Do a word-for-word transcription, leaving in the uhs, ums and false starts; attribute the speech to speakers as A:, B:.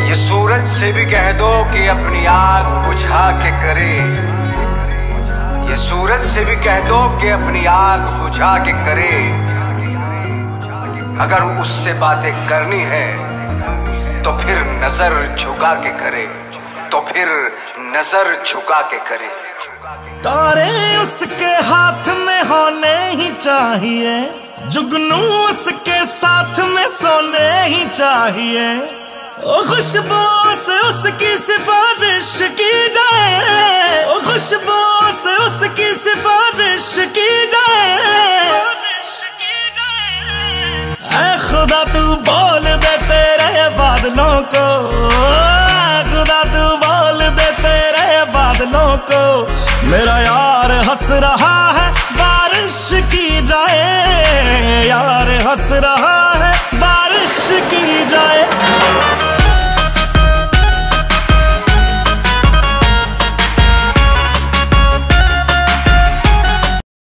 A: ये सूरज से भी कह दो कि अपनी आग बुझा के करे। ये सूरज से भी कह दो कि अपनी आग बुझा के करे। अगर उससे बातें करनी है तो फिर नजर झुका के करे, तो फिर नजर झुका के करे।
B: तारे उसके हाथ में होने ही चाहिए, जुगनू उसके साथ में सोने ही चाहिए। ओ खुशबू से उसकी सिफारिश की जाए, ओ खुशबू से उसकी सिफारिश की जाए। ऐ खुदा तू बोल दे तेरे बादलों को, खुदा तू बोल दे तेरे बादलों को, मेरा यार हंस रहा है बारिश की जाए, यार हंस रहा है बारिश की जाए।